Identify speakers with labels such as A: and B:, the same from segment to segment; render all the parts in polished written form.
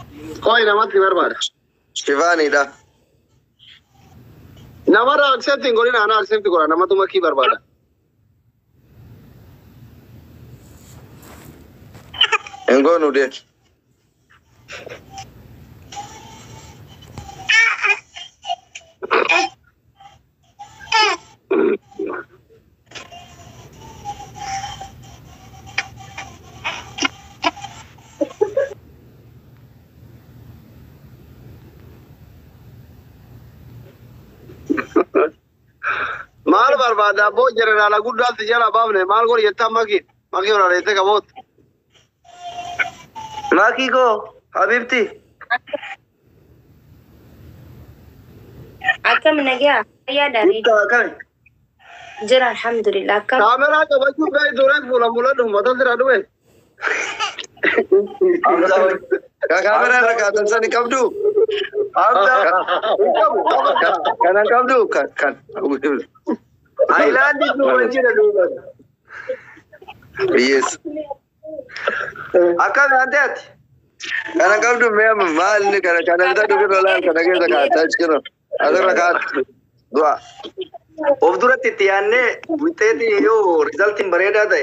A: Koi namatti barbaada.
B: Shivaanidha.
A: Namarra accept hin godhin ana accept godha namatu makii barbaada.
B: Hin goonu de.
A: Maal barbaada bo generala guddaatti jala baafne maal gori yetta maki ora reete qabot.
B: Maki go habibti.
C: Akkam nagaa yaa dari.
A: Kan.
C: Jira alhamdulillah akkam.
A: Kamera qabachuu gai duraan fuula mul'atu mata dira dhuwe.
B: Kamera irra kaatan sani qabdu. Kanan qabdu kan.
A: Island itu wajib dulu.
B: Yes.
A: Akan ada.
B: Kanan qabdu me mal ni kanan da dugu dola kana ke zaka touch kino. Adara ka dua.
A: Of duratti tiyanne witeeti yo result in bareda dai.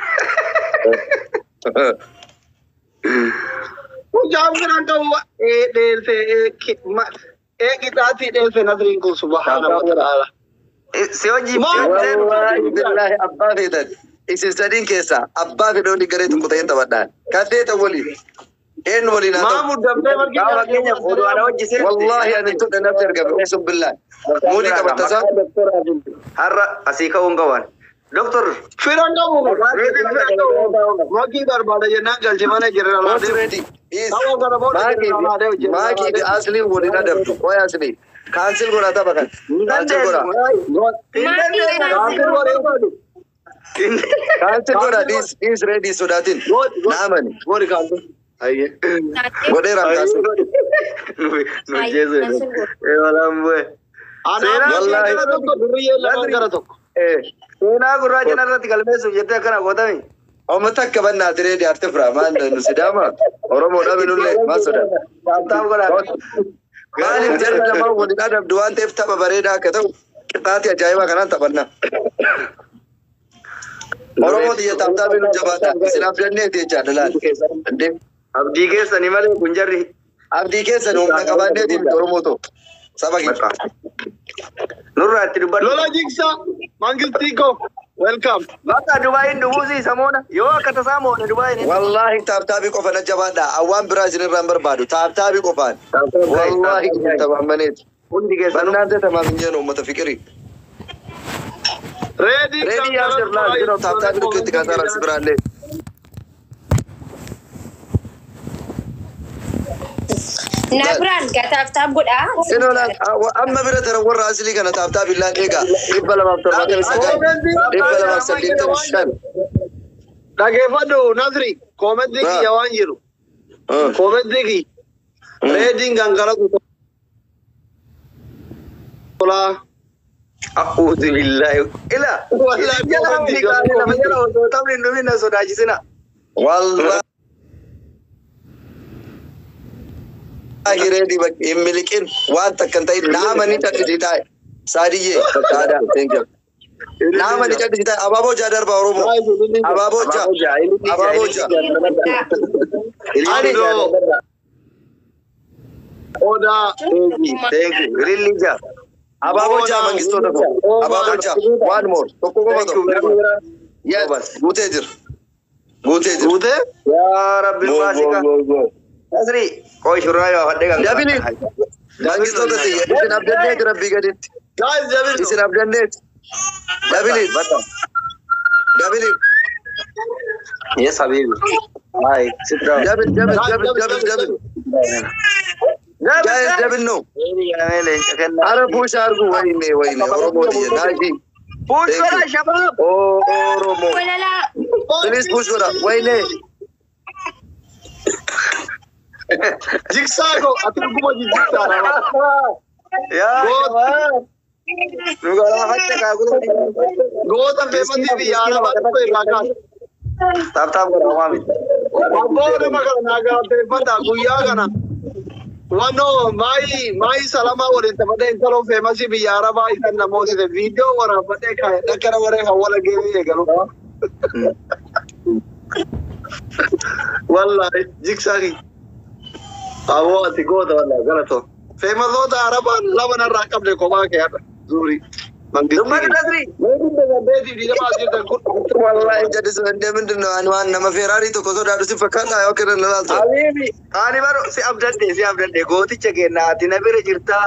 A: Jam kan to del se kitati del se nadrin ko subhanahu wa ta'ala.
B: Sewaji wallahi billahi abba fidan. Isin sadin kesa abba fidan di gare tun kutayin tabaddan. Kade ta wali. En wali na.
A: Mahmud dabbe marki Kenya fodo ana wajji se.
B: Wallahi an tudda nafsir gabe usub billah. Mudi ka batasa.
A: Harra asika ungawan. Doctor Firanga mu maki darbada yenna galje mane general
B: ready is maki the asli wodi na dabtu koy asli cancel gora ta bakan cancel gora cancel gora this ready so that in naman
A: gori cancel aye
B: gode ram cancel
A: no jesu e wala mwe ana wallahi to duriye la kara to Sena gurra jenarratti galmeessuuf jettee akkana gootami.
B: Amma takka bannaa tireedi arte firaamaan nu sidaama Oromoo dhabinullee maa sodaa.
A: Taaptaaf godhaa.
B: Maaliif jarri lamaan waliin adabdu waan ta'eef tapha bareedaa akka ta'u qixxaatii ajaa'ibaa kanaan taphannaa. Oromoo xiyya taaptaafii nu jabaata isin abdanneeti jechaadha laal.
A: Abdii keessanii malee kun jarri.
B: Abdii keessanii humna qabaanneeti Oromoo ta'u. Saba keessa.
A: Nurra itti dubbadhu. Lola jigsa mangiltiiko welcome. Bakka Dubai ndubuzi samona yoo akka tasaa moona Dubai ni.
B: Wallahi taaptaabii qofa na jabaadha awwaan biraa isin irraan barbaadu taaptaabii qofaan. Wallahi tabaamaneeti.
A: Hundi keessa.
B: Bannaante tamaam injeen uummata fikirii.
A: Ready
B: yaa sirnaa jiroo taaptaabii dhukkeetti kaasaa raksi biraallee.
C: Nabran kataaf godha.
B: Inola amma bira tara warra asli kana taaptaa billaan eega dhibba lamaaf torbaatama sagal dhibba lamaaf saddeettamii shan.
A: Dhageeffadhu Nasri koomentii kiyya waan jiru. Koomentii kiyya reediin gangala kutola. A'uudhu billahi. Ila. Wallahi koomentii kiyya nama jala osoo taphni hin dhumin na sodaachisina.
B: Wallahi. Ready but imilikin waan takkan ta'e nama ni tadhisitaa saadiyye saada thank you nama ni tadhisitaa abaaboo jaa darba Oromoo abaaboo jaa
A: Ando Oda thank you really jaa
B: abaaboo jaa mangistoota ko abaaboo jaa one more tokko qofa tokko yes guutee jira
A: yaa rabbi faasika Nasri koi shuraya hadde gal
B: Jabili mangistoota tiyya isin abdanneet rabbii gaditti
A: guys Jabili
B: isin abdanneet Jabili
A: yes habibi hi sit down
B: Jabil guys Jabil no ara push argu wayne Oromoo tiyya naaji
A: push wala shabab
B: Oromoo
C: Wala
B: please push wala wayne
A: Jigsago ati kuma jigsa ya nuga la hatte ka gudu gota femati bi yara ba ko ilaga tap tap ko mami abbo ne magala naga te pata guya gana
D: Wano mai salama wale tabada intalo famous bi Araba itan namosi the video wara bade ka dakara wara hawala gere galo. Wallahi jiksari. Awo atigo da wallahi galato. Famous ho da Araba labana rakab de ko ba ke zuri.
B: Lumad Nasri. Wallahi jadi sebenarnya mending anuan nama Ferrari tu kau sudah ada si fakana ya kira nalal tu.
A: Habibi, ani baru si update deh. Goti cek na, tina bere jirta.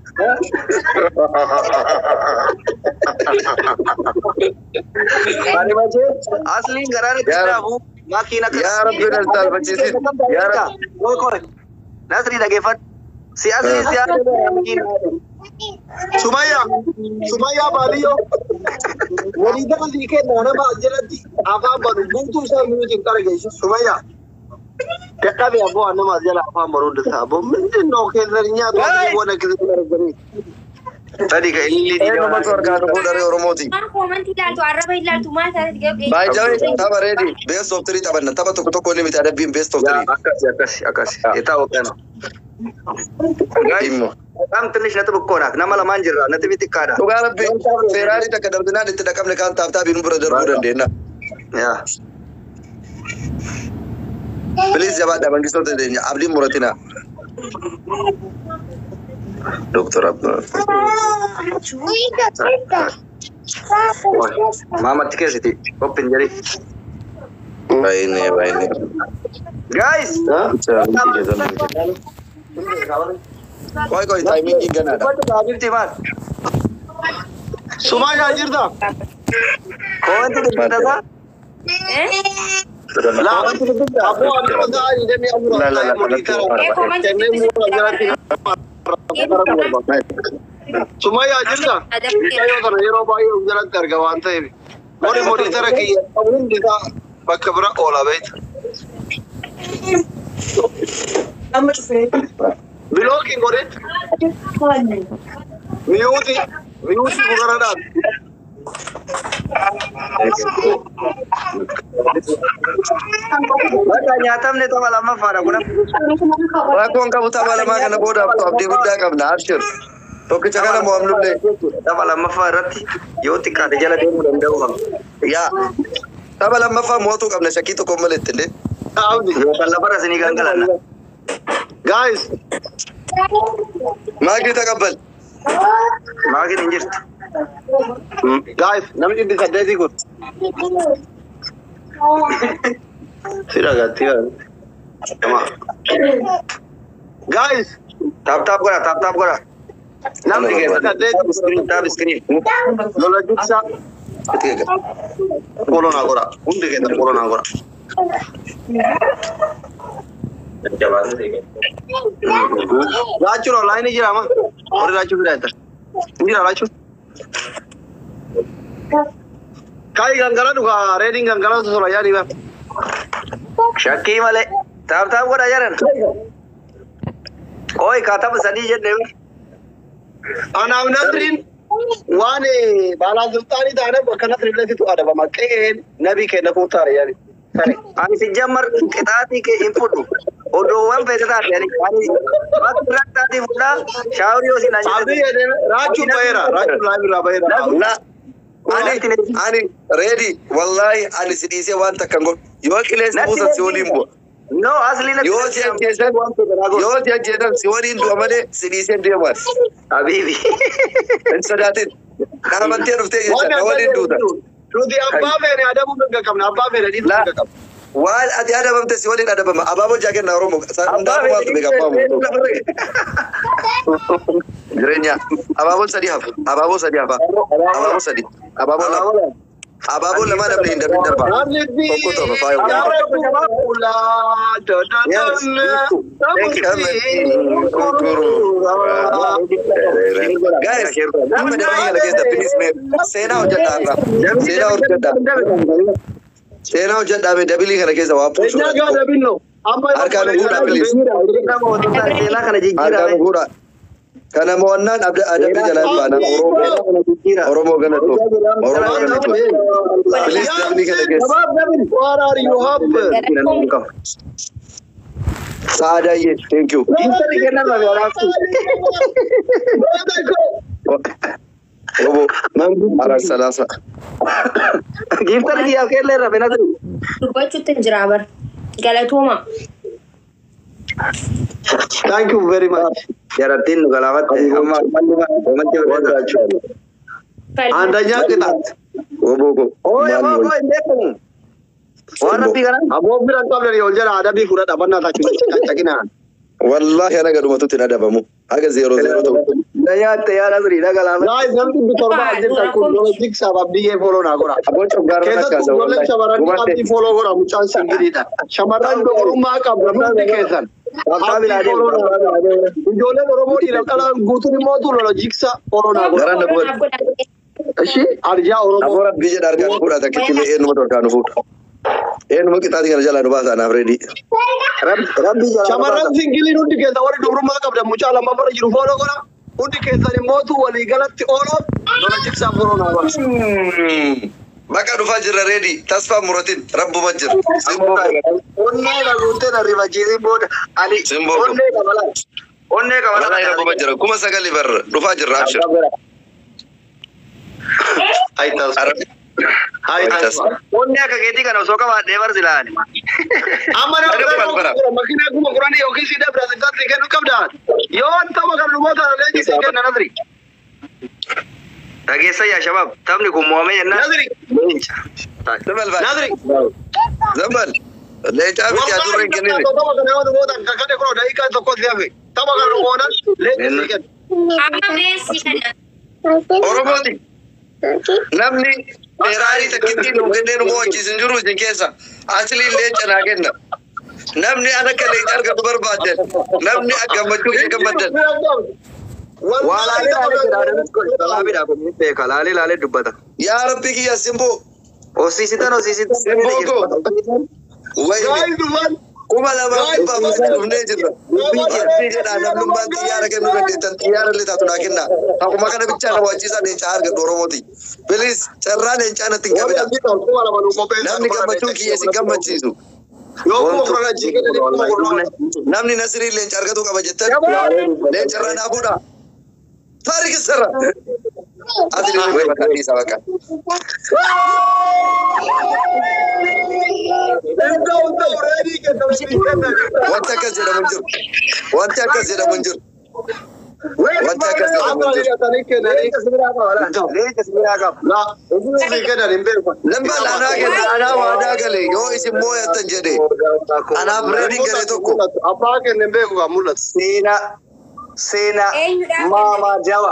A: Ani macam asli ngaran kita bu, makina.
B: Ya Rabbi nalal macam ya Rabbi.
A: Koi. Nasri dah gefat. Si asli makina.
D: Sumaya Baliyo. Walida dike nana ba jalati aba baru buntu sa music karage Sumaya. Takabe abo anama jala afa maru da sabo min no ke zarinya to wona ke zari.
A: Tadi ke illi di
B: Nama keluarga aku dari Oromoti.
C: Comment hilal tu Arab hilal tu mal tadi dia.
B: By Jawi, taba ready. Best of 3 taba na. Taba toko ni mita ada bim best of 3.
A: Akas. Kita open. Guys, kam tenis na to bukonak. Nama la manjira, na tibi tikada.
B: Tugala be Ferrari ta kadar dina da kam ne kan tafta bin brother budan dena.
A: Ya.
B: Please jawab da bangi sote denya Abdi Muratina. Dokter Abdul.
A: Mama tiket sih, open jadi.
B: Baik.
A: Guys,
B: Koi timing ki gana da.
A: Habib Timan.
D: Sumaya jirda.
A: Kau itu kita sa?
D: La abo anama da ide mi abu. Sumaya jirda. Ayo kana hero bayo jalan tergawan tay. Mori tara ki abun dika bakabra ola bait. Blocking goret. Mute bugarada.
A: Makanya tamne to wala mafara kuna.
B: Aku angka buta wala makana boda Abdi Buddha kam na abshir. To ke chakana mo amlu le.
A: Wala mafarati. Yo tikada jala demu ndau.
B: Ya. Tabala mafa moto kam na shakito ko maletende.
A: Yo kala bara sini gangalana.
D: Guys,
B: Magi takabal.
A: Magi injist.
D: guys, namni disa desi ko. Tira. Tama. Guys,
A: Tap gora.
D: namni disa desi
A: Tap screen.
D: lola jiksa
B: Ketiga.
D: corona gora. Unde ke corona gora. Rachu line jira ma. Or Rachu bidata. Jira Rachu. Kai gangala duga reading gangala so la yani ba.
A: Shaki male. Tap gora jaran. Koi kata besadi je dewi.
D: Ana Nasrin wane bala sultani da na bakana trilati to adaba makke nabi ke na kutare yani.
A: Ani si jamar kitati ke input. Odo wan pe kata yani. Ani mat tadi buda shauri osi na.
D: Abi Rachu bayra.
B: Na. Ani ready. Wallahi ani sidise wan takango. Yo kiles musa siolimbo.
A: No asli na.
B: Yo jedan siwani ndo amane sidise ndiye mas.
A: Habibi.
B: Ensadatin. Karamanti rufte yesa wali nduda.
D: Rudi abba ne adabu nga kamna abba ne di nga kam.
B: Wal adi adabam te siwani adabam ababo jagen na romo sa ndaru ma tubega pamu. Grenya. Ababo sadi hafu. Ababo lama da blinda ba. Ko to ba fayo. Guys, I'm going to get the police man. Sena ujada me dabili kana kesa wapo.
D: Sena ga dabilo.
B: Arkanu gura please. Arkanu gura. Kana mo annan adabi jalal bana Oromo gana to. Please dabili kana kesa.
D: Where are you hub?
B: Saadaye, thank you.
A: Intali kenna ma waraabtu.
B: Obo, ara salasa.
A: Intali kiya kelle rabe na.
C: Dubbachuutti hin jira bar. Galatooma.
D: Thank you very much.
A: Yarattiin nu galaafatte amma ummatti wadaachuu.
D: Andanya kita.
B: Obo ko.
A: Obo indeeku. Waan rabbi kana.
D: Abo bira qabla ni oljara adabi fura dhabanna ta chakina.
B: Wallahi ana gadumatu tin adabamu. Aga 00 to.
A: Dayaate yaara suri na galaafatte.
D: Guys, namni bitorba ajirta kun logic sabab diye follow na gora.
B: Abo choggar na
D: Kesa
B: kaza
D: tu lolle shabaran abdi follow gora muchan singirida. Shabaran do uruma qabla namni kesan.
A: Abdi follow na.
D: Jole oromo ila kala guturi modu logic sa follow na gora.
B: Garan ko.
D: Ashi arja oromo.
B: Abora bije darga pura ta kitile enu motor kanu fut. Enu mo kitati kana jala no basa na ready.
A: Rabbi jala.
D: Shabaran singili nuti kesa wari do uruma qabla muchala mabara jiru follow gora. Undi kesa ni modu wali galatti oro logic sa follow na gora.
B: Maka dhufa jirra ready tasfa muratin rabbu majir.
A: Onne la gunte na riba jiri boda ali. Onne kabala. Onne kabala.
B: Wallahi rabbu majir kuma sagali bar dhufa jirra abshir.
D: Hai tas. Hai tas.
A: Onne ka geti kana soka ba devar zilani.
D: Amara makina kuma Qur'ani yoki sida brother kat likenu kabda. Yo anta magar lumata leji sike nadri.
A: Dhageessa yaa shabab taphni kun mo'amee jennaan.
D: Nadri.
B: Zamal ba.
D: Nadri.
B: Zamal. Lecha biti adurren kenene.
D: Tama kana wadu boda kakade ko dai ka to ko diabe. Tama kana bodan leji sike.
C: Amma beesi kana.
B: Oromoti. Namni Ferrari takkiti nu gende nu mochi sinjuru jinkesa. Asli lecha na genna. Namni anaka lecha arga barbaaden. Namni agamaju gammadan.
A: Laale dubbata.
B: Ya Rabbi ki ya Simbo.
A: Osisitan.
B: Simbo ko. Wai kuma la ba ba ne jira. Bi ke jira da nan ban tiyara ke nuna da tiyara le ta tuna kinna. Ta kuma kana bicha na waji sa ne char ga doro moti. Please charra ne chana tinga bida. Namni ga matuki yesi gammaci su.
D: Yo ko fara jike ne ko
B: namni nasri le char ga to ka bajetta. Le charra na buda. Tarik Sarah. Adil gue bakal bisa bakal. Wanta kasih munjur. Lembal ana wada gale yo isi moya tanjede. Ana branding gare to ko.
D: Apa ke nembe ko amulat.
A: Sena Mama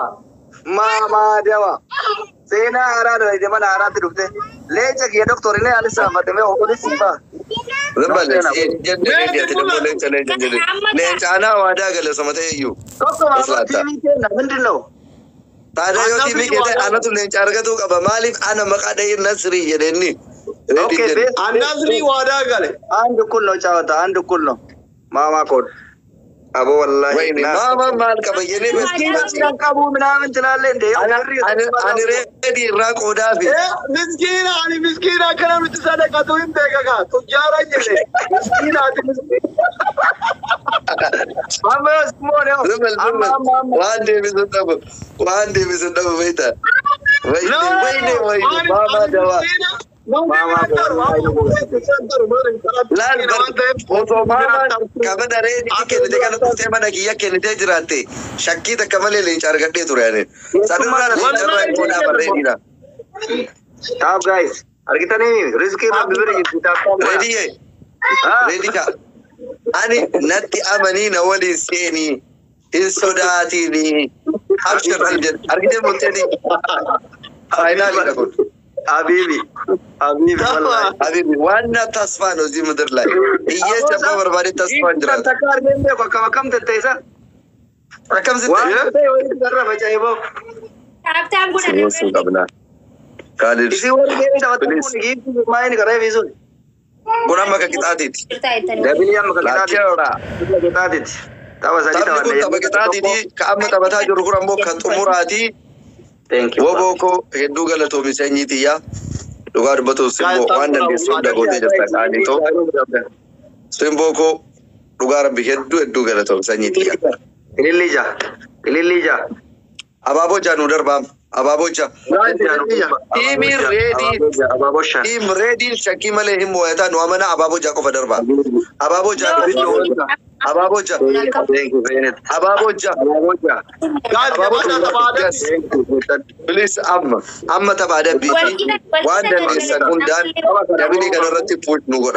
A: Jawa Sena arada ide mana arada dukte lecha ki doctor ne alisa mate me okoli simba
B: Lembal dia tidak boleh challenge jadi. Lecha ana wada gale samate yu.
A: kokko ma TV ke na mindino
B: Tada yo TV ke ana tu lecha arga tu ka malif ana makadai nasri jedeni.
A: okay
D: Anasri wada gale
A: andu kullo chawata andu kullo mama code Abo wallahi
B: Wai ni mama mal ka bayyane
A: miskin kabu minamin tilalende
B: ani ready rak odafi
D: miskina kana mutu sadaka to in bega ka to jara jele miskina ati
A: mama smone
B: wande misundabo baita wai mama dawa Foto mama kama da ready ke ne kana to sai mana giya ke ne da jirate shakki da kamale le char gadde turane sadura na char ko da ready na
A: Stop guys argita ni rizki na bibere kita
B: ready ka ani natti amanina wali seni in sodati ni abshir sijan argite muteni finally da ko
A: Habibi wallahi
B: Habibi wanna tasfa no zimudar lai iye chapa barbari tasfa jira
A: takar gembe ko kam tete sa
B: rakam sitte
A: wa te woi darra bachai bo
C: Tap guna.
B: Kadir
A: isi wori ge ta watu ni gi mai ni kare visun
B: guna maka kitati
A: dabini am ka kitati tawa sa kita
B: tabi kunta bakitati di ka amma tabata juru kurambo kan tumurati
A: thank you
B: woboko heddu galato misanyiti ya dugar bato simbo wannan di sunda gote da tsakani to simboko dhugaa rabbi hedduu galatoom sanyiiti.
A: Ilillija.
B: Abaaboo jaanuu darbaam. Abaaboo jaa. Tiimiin reedii. Tiim reediin shakkii malee hin moo'ataa nu amana abaaboo jaa qofa darbaa. Abaaboo jaa. Abaaboo jaa. Abaaboo jaa. Please amma taphaa dabbiiti. Waan dandeessan hundaan dabilii kanarratti puush nu godha.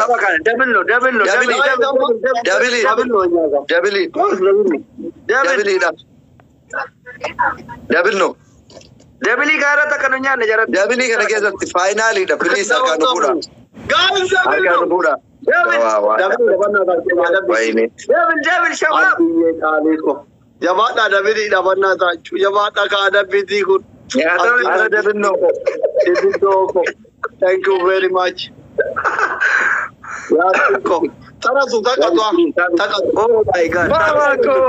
B: Dabiliidha. Dabilno.
A: Dabilii gaara takka nu nyaanne jara.
B: Dabilii kana keessatti faayinaaliidha. Please harkaan nu fuudha. Harkaan nu fuudha.
A: Dabil shabaab.
D: Jabaadha dabilii dhabannaa taachuu. Jabaadha kaa dabbiitii kun.
B: Ara dabilno.
D: Thank you very much. Tarasu takatu.
A: Oh my God.
B: Mamako.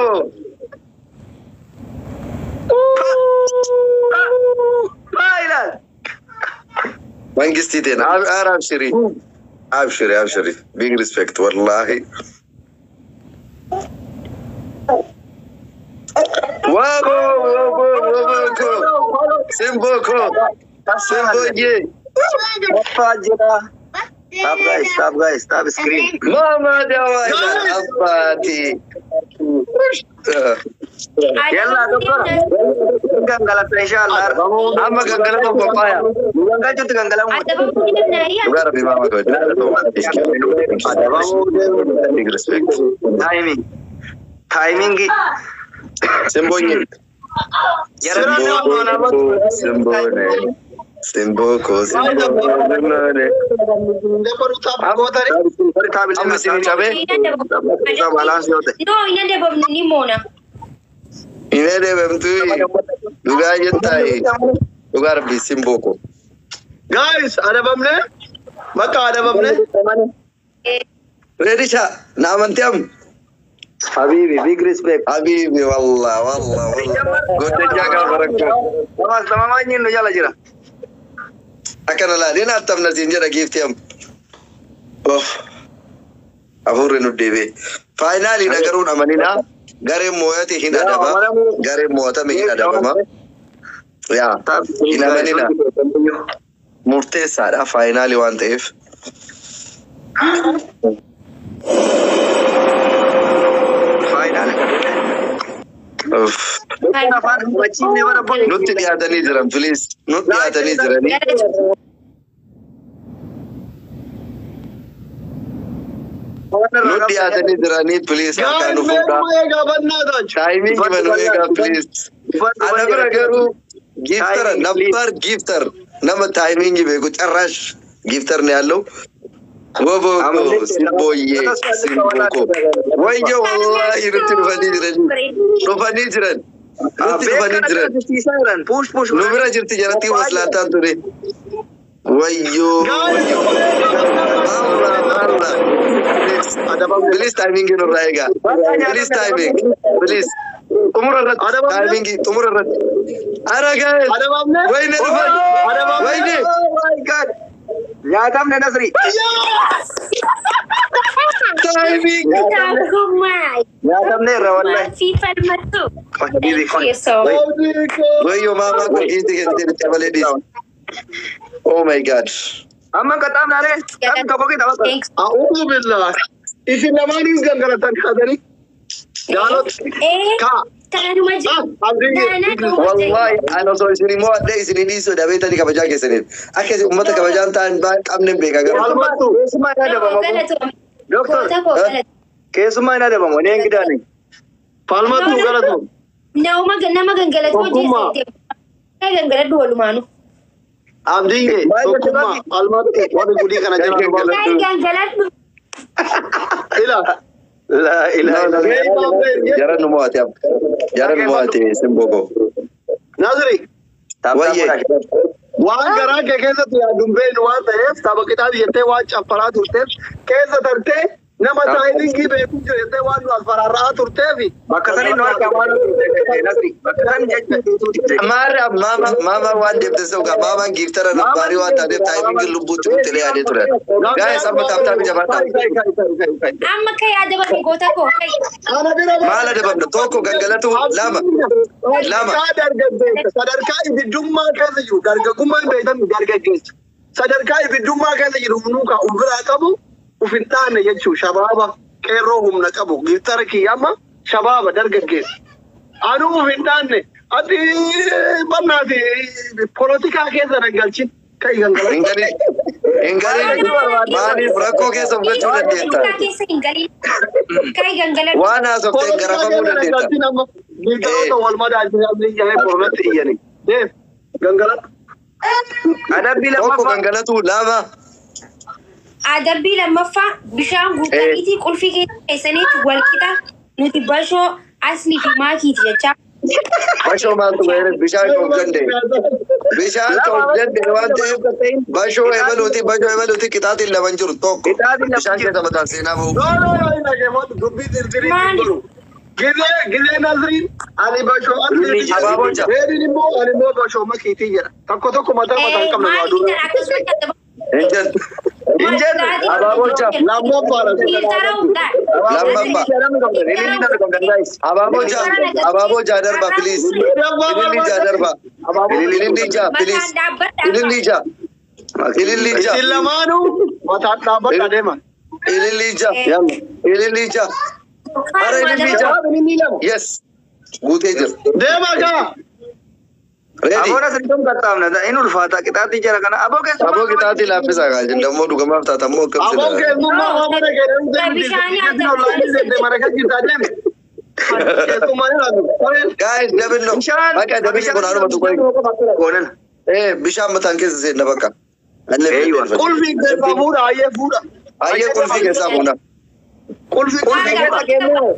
A: Bailan.
B: Mangisti den. Abshiri. Abshiri. Big respect wallahi. Wabo. Simboko. Simboye.
A: Stop guys. Stop screen.
B: Mama dawaila abati.
A: Yalla doktor. Gangala inshallah.
B: Amma gangala ko papaya.
A: Gangala jut gangala mo.
B: Ugara bi mama ko. Big respect.
A: Timing gi.
B: Simboye. Simboko. Amma sini chabe.
C: No, inende bobni mona.
B: Inede bemtu. Duga jettai. Duga rabbi simboko.
D: Guys, ada bamne? Maka ada bamne?
B: Ready cha? Namantiam.
A: Habibi, big respect.
B: Habibi wallah. Gode jaga barakah.
A: Sama manyin no jala jira.
B: Akan lah, dia nak tam nasi injera gift yang, abur nu debe. Finally nagarun amanina, gare moyati hina daba, gare moyata me hina daba ma. Ya, hina amanina. Murte sada finally one if.
A: Final.
B: Nuti dia ada ni jeram, please. Nuti ada ni jeram ni. Nuti ada ni jeram ni, please. Harkaan nu fuudha. Timing banuega, please. Anabra garu gifter. Nama timing beku charrash gifter ne allo. Wobo simboye simboko. Wajjo wallahi nuti fani jiran.
A: Push.
B: Nubira jirti jarati waslatan ture. Wayyo. Please timing no raega. Please timing. Please. Umurarat timing umurarat. Ara guys. Wayne rufan. Wayne.
A: Oh my God. Ya kam ne Nasri.
B: Timing.
A: Ya kam ne rawalla.
C: FIFA matu.
B: Wayyo mama ko isti ke ladies. Oh my God.
A: Amma katam nare. Kam to ko kita.
D: A'udhu billah. Isin namanis gangaratan kadari. Jalot. Ka.
B: Wallahi ana so isini mo ade isini diso da beta ni kabaja ke senin. Ake ummata kabajan tan ba kamne be ga.
A: Almatu. Kesuma ina da bamo. Doctor. Kesuma ina da bamo ne gida ne.
D: Palmatu garatu.
C: Nama gangala to je. Kai gangala dolu manu.
D: Abdinge. Sokuma. Almatu. Wadi gudi kana jara.
C: Kai gangala.
D: Ila.
A: La ilaha illallah.
B: Jaran muati simboko.
D: Nasri.
B: Waye.
D: Waan garaa kee keessatti yaadumeen waan ta'eef tapha kitaaba jettee waan capparaa turteef keessa tartee nama taayilingii beekuu jirte waan nu asfararraa turteefi
A: bakka sanii nu harkaa waan nasri bakka sanii jechuudha.
B: Mama waan deemte sauka mama giftara nambari waan taateef taayimingii lubbuutti kutelee yaadee ture. Gaa'e sabba taaptaa jabaata.
C: Amma kee yaada bakka goota koo.
B: Maala dabamna tokko gangalatu lama.
D: Sadarkaa ibiddummaa keessa jiru dargaggummaan beekamu dargaggeessa. Sadarkaa ibiddummaa keessa jiru nuuka biraa qabu ufin taane jechuu shabaaba qeerroo humna qabu giftara kiyyama shabaaba dargaggeessa. Anuu ufin taane ati bannaati polotikaa keessa nagalchin kai gangala.
B: Ingari maaliif rakkoo keessa fudhachuu dandeetta?
C: Kai gangala.
B: Waan haasofteen garafamuu dandeetta.
D: Giftara wal madaalchisanii jahee poromatti iyyani. Gangala.
A: Adabbii
B: Tokko
A: lammaffaa.
B: gangalatu lama.
C: Adabbii lammaffaa bishaan guuttaniitii qulfii keessaniitti wal qixa nuti bashoo asli fi maakiiti jechaa.
B: Bashoo maaltu bahee bishaan of danda'e. Bishaan of danda'e waan ta'eef bashoo ebaluuti qixaatiin lama jiru tokko. Bishaan keessa mataan seenaa bahu.
D: Dubbii dirdirii jiru. Gizee Nazriin ani bashoo asli
B: Abaabocha.
D: Reedin immoo ani immoo bashoo makiitii jedha. Tokko mataa mataan qabna waa dura.
C: Maakiitiin akkasuma
B: Injen Abaabocha. Abaabocha darba please. Ililija.
D: Isin lamaanuu mataan dhaabbata deeman.
B: Ililija. Ara ililija. Yes. Guutee jira.
D: Deema gaa.
B: Ready.
A: Aboona sirriin qaxxaamna inni ulfaata qixaatii jira kana aboo keessa.
B: Aboo qixaatii laaffisaa kaa jenna ammoo dhugamaaf taata ammoo akkam
D: Aboo keessummaa waan mana
B: Guys, dabinno. Bakka dabinni kun haaduma tuqoy.
A: Goonan.
B: Bishaan mataan keessa seenna bakka.
D: Qulfii keessaa fuudha ayyee fuudha.
B: Ayyee qulfii keessaa fuuna.
D: Qulfii keessa kennu.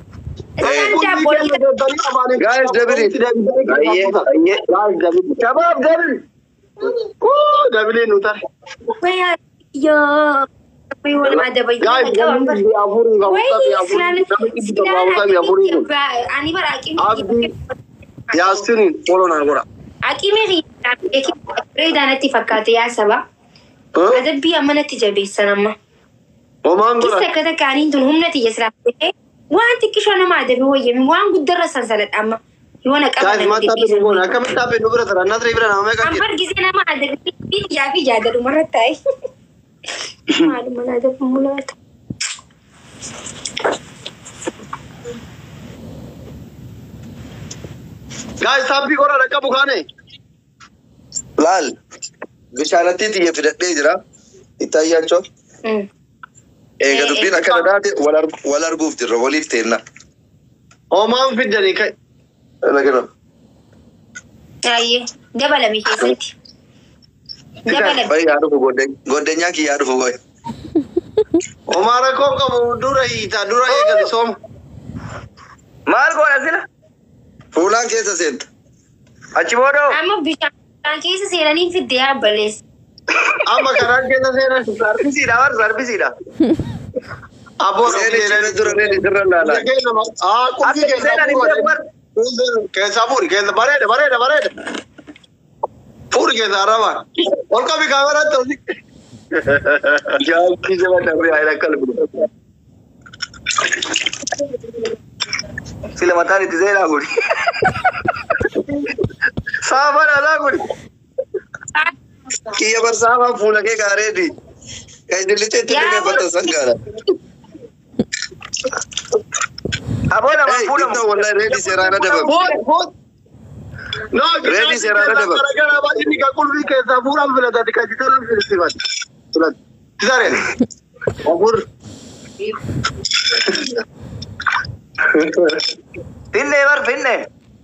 B: Guys, dabini.
D: Shabaab dabini. Dabini nu tare. Yaasinin folonaa godha.
C: Aqimee reedaanatti fakkaate yaa saba. Adabbii ammanatti jabeessan amma.
D: Homaan godha.
C: Kisa akka takkaaniin tun humna tiyya silaafee waan xiqqishoo nama adabii wayyame waan guddarra sansaladha amma. Yoona
D: Guys, mata pe nugo na kam ta pe nubra tara nadri ibra na mega
C: Ambar gisee nama adabii biyyaa fi jaadadu marratti ta'e. Maaluma na adabii mulaata.
D: Guys, sabbi gora da kabu khane.
B: Laal. Bishaanatti xiyya fidadhee jira. Itti ayyaachoo. Eega dubbiin akka dhadhaate wal arguuf jirra waliif teenna.
D: Homaan fiddani kai.
B: Nagara.
C: Ayyee dabalame keessatti. Dabalame.
B: Bayi yaa dhufu goddenyaa kiyyaa dhufu goy.
D: Homaara koon qabu dura hiita dura eegali sooma.
A: Maal goona sila?
B: Fuulaan keessa seenta.
A: Achi boodoo.
C: Amma bishaan keessa seenanii fidde yaa balleessa.
D: Amma karaan keessa seenan.
A: Sarbisiidha war sarbisiidha.
D: Aboo
B: Seeni dura reedi sirra laalaa.
D: qulfii keessa fuuri keessa bareeda. Fuuri keessa arrabaan. Ol qabi kaameratti olti.
A: Jaakii jaba darbee ayira qalbi. Sila mataan itti seenaa gudi. Saafaan alaa gudi.
B: Kiyya barsaafaan fuula kee gaareedi. Kan dillitee itti dhufeeffata sangaadha.
A: Aboo nama fuudhamu.
B: Ibsa wallahi reedi seeraana dabam.
D: No,
B: Ready, seeraana dabam.
D: Gara baay'inni kan qulfii keessaa fuudhan filatati kan jitalan filisiifan. Tisare. Abur.
A: Finne bar finne.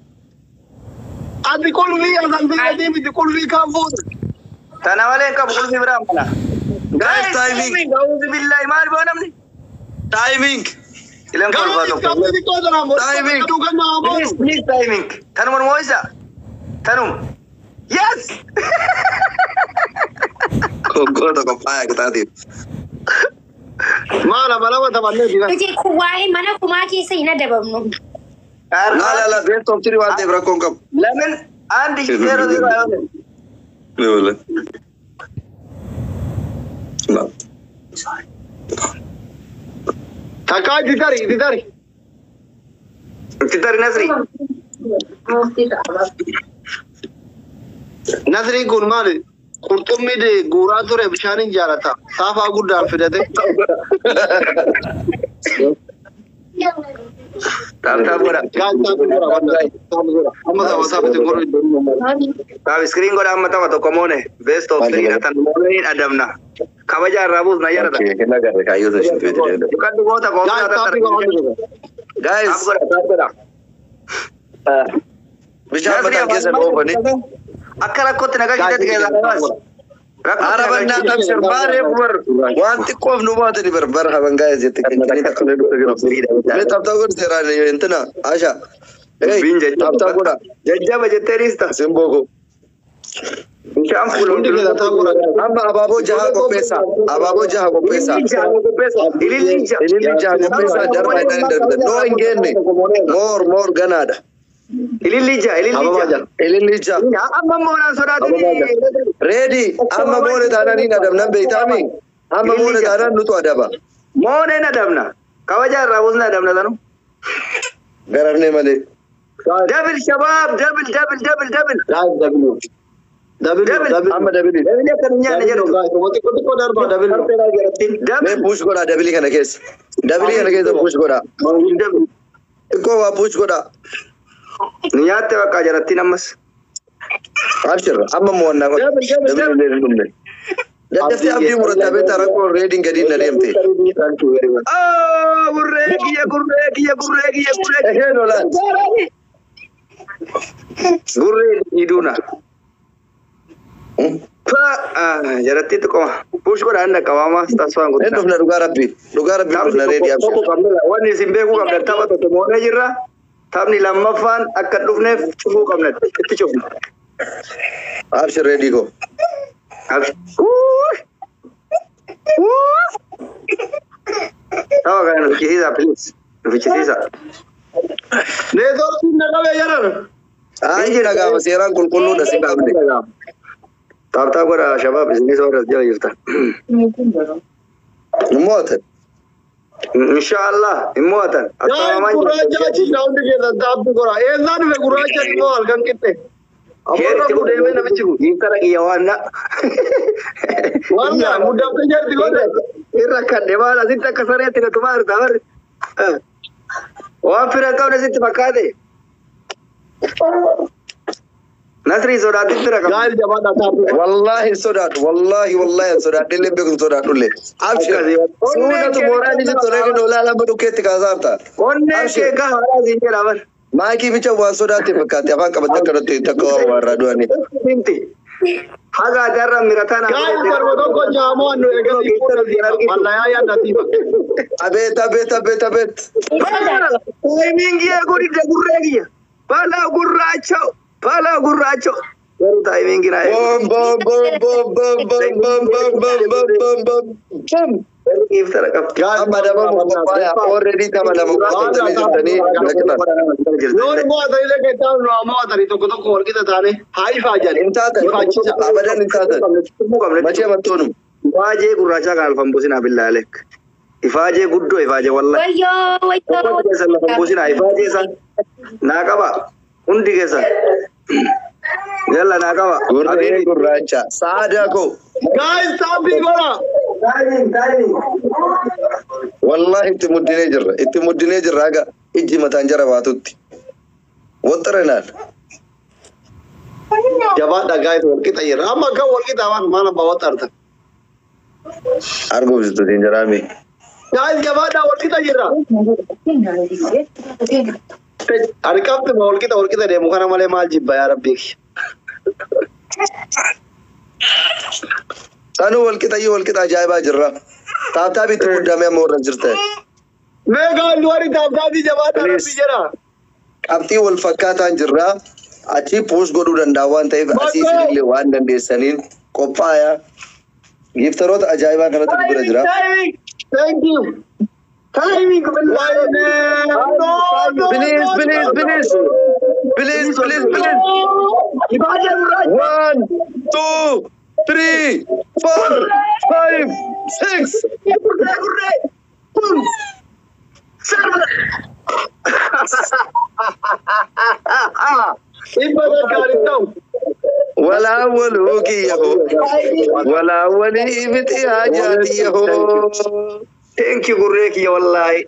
D: Ati qulfii asan filatee miti qulfii kan fuudhu.
A: Tana malee qabu qulfii biraa mala.
B: Guys, timing.
A: Ga'uuzi billahi maal boo namni?
B: Timing.
A: Ilan kolfaa tokko.
B: Timing.
A: Please timing. Tanuma numoo isa. Tanuma. Yes!
B: Konkolaataa qophaa'aa qixaatiif.
D: Mana mana tabanne dina.
C: Nuti kuwaa'ee mana kumaa keessa hin adabamnu.
B: لا بيت توم تري واحد يبركون كم
A: لمن عندي شيء رضي الله
B: لا ولا لا
D: Takai ditari.
A: Titari
D: Nasri kun mali. Kurtummi de gura ture bishanin jarata. Safa guddan fidate.
A: Tahu gora. Tahu screen gora amma tahu to komone. Best of three natan mone adamna. Kabaja rabus na yara.
B: Kena gare kayu to shit vedere.
A: Bukan tu gota
B: Guys, Bishan bata kesa lo bani.
A: Akara kote naga kita tiga lawas.
B: Araban na abshir bare bar. Wanti kof no bata ni bar haban guys jete kini takale do tegro. Me tabta gor tera ne entana Asha. Hey, tabta gora.
A: Jajja bajete rista.
B: Simbogo.
A: Sham full undi ke tabta gora.
B: Amma ababo jaha ko pesa. Ilili jaha ko pesa darba ina no ingene. More ganada.
A: Ililija. Amma mona sodati.
B: Ready. Amma mona dana ni nadam nan beitami. Amma mona dana nutu adaba.
A: Mona nadamna. Kawaja rabus nadamna danu.
B: Gararne male.
A: Double shabab, double.
B: Amma double.
A: Double kanya na jero.
D: Ko darba double.
B: Me push gora double kana kes. Double kana kes push gora. Ko wa push gora.
A: Niyate wa kajarati namas.
B: Abshir. Amma mona ko. Double. Dadafti abdi murattabe tarako rating gadin nademte.
A: Thank you very much. Oh, gurregiya.
B: Hello la.
A: Gurre iduna. Jarati tu kau push kau anda kawama staswan kau.
B: Entuk na lugar rabbi na ready abshir.
A: Wani simbe ku kam datang atau temu orang jirra. Tamni lama fan akad dufne cukup kam net. Itu cukup.
B: Abshir ready ko.
A: Tahu kan? Kisa please. Kisa.
D: Nedor sinna kabe yaran.
B: Aji naga masiran kulkulu da sikabne.
A: Tahu gora shabab business orang jauh jirta.
B: Muatan.
A: Insyaallah, muatan.
D: Atau mana? Guraja ci round ke dadab gora. Ezan me guraja ni mal kan kitte.
A: Kerti ku deme na bichu. Ingkara iyawana.
D: Wala mudah kejar di mana?
A: Irakan dewa lazita kasarnya tidak tumar tawar. Wah फिर कौन ऐसे पका दे? Nasri soda tira kam.
D: Gail jabana ta.
B: Wallahi soda dile be soda tulle. Abshir. Soda to morani je tore ke dola la badu ke tikazarta.
A: Onne ke ga hara zinje rabar.
B: Ma ki bicha wa soda te pakate apa ka batta karate ta ko raduani.
A: Binti. Haga darra miratana.
D: Gail parwado ko jamo annu egati pura dina. Wallahi ya natiba.
B: Abet.
A: Timing ya guri de gurregiya. Pala gurracho. Baru timing kira.
B: Bom.
A: Iftar ka.
B: Amada bom already tamala mo tani.
D: Lor mo adile ke ta no mo adari to ko or kita tane. Hai fajar.
B: Inta abadan inta. Bache matonu.
A: Ifaje gurracha ka alfambusina billahi alek. Ifaje guddo ifaje wallahi. Alfambusina ifaje san. Nakaba. Undi kesa. Yalla nakaba.
B: Gurracha. Saada ko.
D: Guys, sabi gora.
A: Timing.
B: Wallahi itti muddine jirra aga ijji matanjara waatutti. Wottarenal.
D: Jabada guys or kita yera. Amma ka or kita wan mana bawatarta.
B: Argo bistu dinjarami.
D: Guys, jabada or kita yera. Arikap te or kita de mukana male mal jibba ya rabbi.
B: Sanu wal kita ajaiba jirra. Tata bhi tu dame mor jirta hai.
D: मैं गाल दुआरी दादा दी जवाब आना बिजरा
B: अब ती वल फक्काता jirra achi post godu dandawan tai asi sirle wan dande sanin kopaya giftarot ajaiba kana tu jira
D: Thank you. Timing ko
B: Please.
D: Ibadah murah.
B: 1, 2, 3, 4, 5, 6.
D: Kurre. Boom. Ibadah kali tahu.
B: ولا ولوكي يهو ولا ولي بتي حاجاتي يهو.
A: Thank you Gurreki ya wallahi.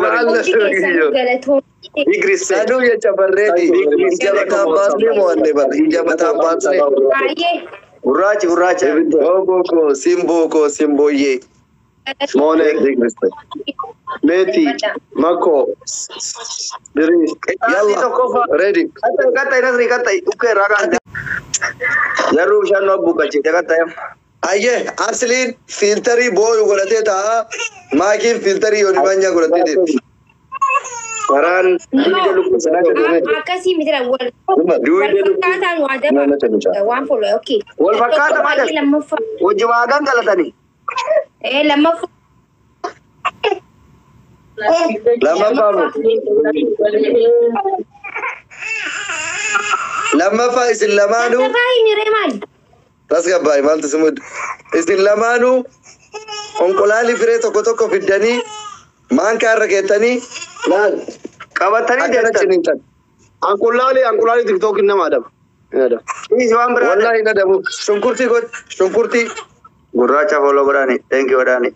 A: Igris.
B: Sadu ya chabarreti. Ijabata basne moanne bar. Ijabata basne.
A: Gurracha.
B: Boko simboye.
D: Mone. Meti. Mako. Diri.
B: Yalla. Ready.
A: Kata. Uke ragan. Yaru shano buka chite kata ya.
B: Aye, Arselin filteri boy golate ta. Makin filteri yoni manja golate de.
A: Waran.
C: Akasi mitra wal. Fakata wada. Wan follow okay.
A: Wal fakata maja. Wajwagan galatani.
C: Lamma
B: fa isin lamanu. Tasgabbaay maaltu simud isin lamaanu onkolali firee tokko fiddanii maankaa irra geettanii laal
A: qabatanii
B: akkana ciniintan.
D: Angkulali TikTok nama ada. Ada.
A: Ini waan biraa.
B: Wallahi na dabu shunkurtii god shunkurtii.
A: Gurraacha follow godhaani. Thank you godhaani.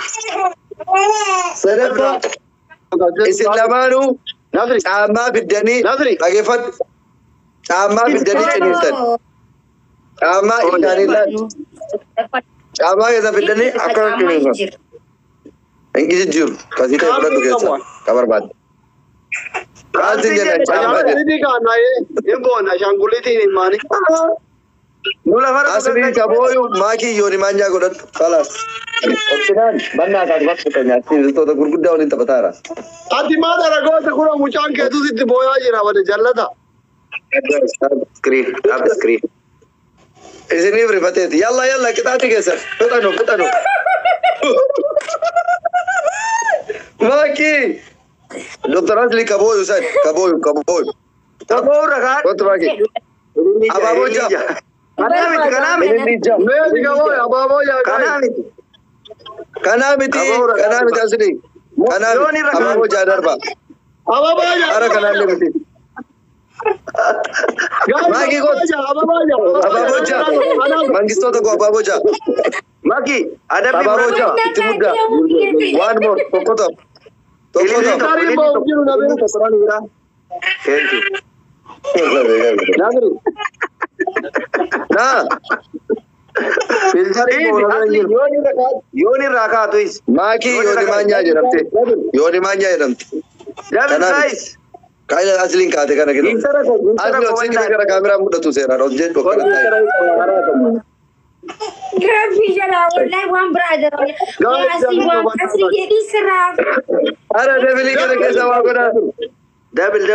B: Sadaqa isin lamaanu caammaa fiddanii dhageeffadhu caammaa fiddanii ciniintan. Caammaa isaanii laal caammaa keessa fiddanii akkana ciniintan. Ingisi jiru kasii ta'e fudhadhu keessa ka barbaadde. Kaaltiin jedhan caammaa jedhu.
D: Ini kan ayah. Ibu na shangkulitin mani.
B: Asli kaboyu maki yoni manja godhat kalas. Oksidan banna ka waktu tanya itu to gurgudda woni tapatara.
D: Ati mada ragote kura muchan ke tu sitti boya jira wade jallata.
A: Screen.
B: Isini rifatet. Yalla kita ati kesa. Petano. Maki. Dokter Asli kaboyu san. Kaboyu.
A: Tahu rakan.
B: Betul lagi. Ababoja.
A: Kanamiti.
D: Mezi kaboya ababoya.
B: Kanamiti asli. Kanamiti ababoja darba.
D: Ababoya.
B: Ara kanamiti. Maki god. Ababoja. Mangisto to go ababoja.
A: Maki, ada
B: Ababoja. Itu muda. One more. Tokoto.
A: Thank you.
B: Nah.
A: Yoni raka tu is.
B: Maki yoni manja jedhamte. Yoni manja jedhamte.
A: Guys.
B: Kaila aslin kaate kana kino. Asli oksini kana kamera mudatu seera. Object dokana tai.
C: Grafi jala wallahi one brother. Asli jadi serap.
B: Ara devili kana kesa wagona.
A: Double.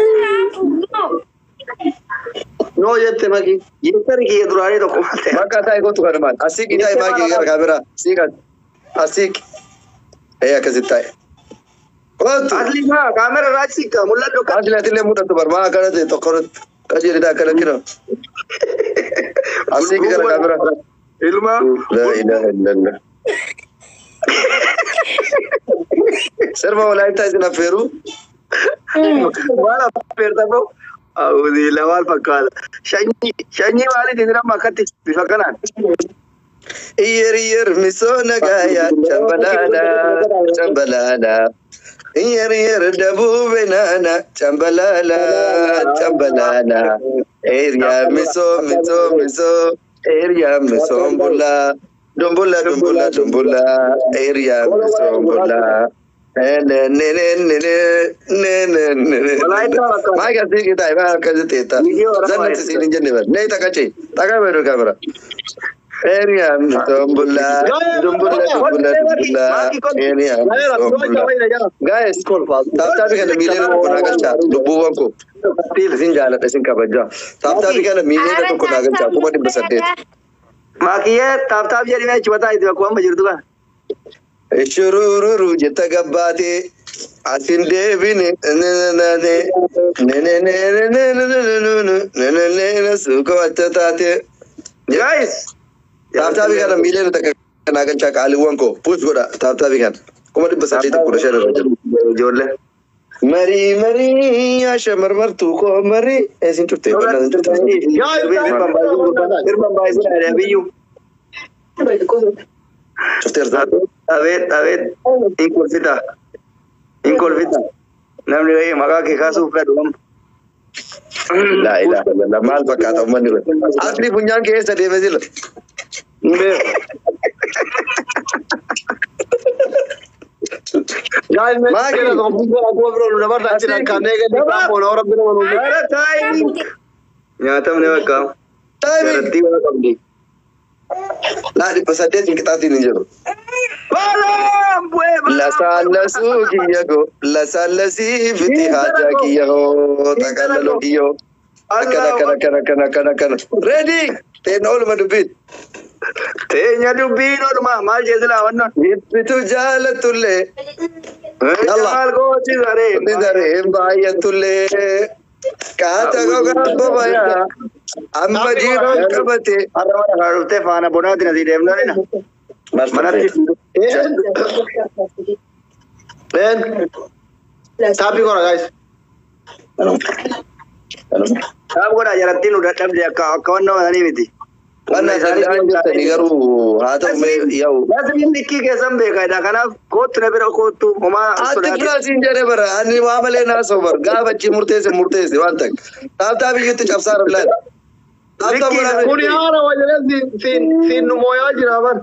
B: No yette maki.
A: Yitar ki edurani to komate.
B: Maka tai gotu kana man. Asik itai maki kana kamera. Sikat. Asik. Akasitai. Gotu.
A: Asli ma kamera rachi ka mulla to
B: Asli atile mudatu barma kana te tokorot. Kajiri da kana kino. Asik kana kamera.
A: ilma.
B: La ilaha illallah. Serva wala ita isina feru.
A: Wala perda bro. Audi lawal fakal. Shanyi wali dindra makati bifakanan.
B: Iyer misona gaya chambalala. Iyer dabu benana chambalala. Area miso. Area miso mbula. Dumbula. Area miso mbula. Ne. Maka sih kita ibarat kerja teta. Jangan sini jenis. Nih tak kacau. Tak baru kamera. Area dumbula. Area guys, tapi kan miliar tu kena kerja. Dubuan ko. Sin jalan, sin kabaja. Tapi kan miliar tu kena kerja. Aku mati besar deh.
A: Maki ya, tapi jadi macam apa itu aku ambil jadi tu kan.
B: Shururu jetta gabbaate asin deebine suuqa wacca taate.
A: Guys.
B: Taaptaabii kana miileen takka kanaa galchaa qaaliiwwan koo puus godha taaptaabii kana 315 irra jiru.
A: Ijoollee.
B: Marii yaa shamarmartuu koo marii eesin turte bal'aan turte.
A: Sirban baay'isee biyyuu. Tabeet inkolfita namni wayii maqaa kee kaasuuf fedhu
B: laa ilaaha illallah maal fakkaata uummanni kun asli funyaan kee eessa deeme sila
A: nyaatamne bakka garattii waa qabdi.
B: laa 800 qixaatiin hin jiru. Lasaalasuu kiyya koo lasaalasii fiti haajaa kiyya hoo taqalaloo kiyyoo akkana ready teenya ooluma dubbiin.
A: Teenya dubbiin ooluma maal jeesila wannan.
B: Bitu jaalatullee.
A: Maal gooti
B: zareen baay'atullee. Kaata gogaa bobayaa. Amma jiroon qabate.
A: Har'a mana kana dhuftee faana bonaatiin asii deemnanina. Manatti.
D: Tapi kora guys.
A: Saab godhaa jarattiin nu dadhabde akka wannoo mananii miti.
B: Wanna isaanii jirtanii garuu haa ta'u mee yaa'u.
A: Naasiriin dhikkii keessan beekaadha. Kanaaf koottu na bira koottu homaa
B: Ati Biraasiin jedhee bara ani waa malee naasoo bara gaafa achi murteesse waan takka. Taaptaa biyyatti cabsaa rablaan.
D: Kuni haara wajalee siin nu mooyaa jira bar.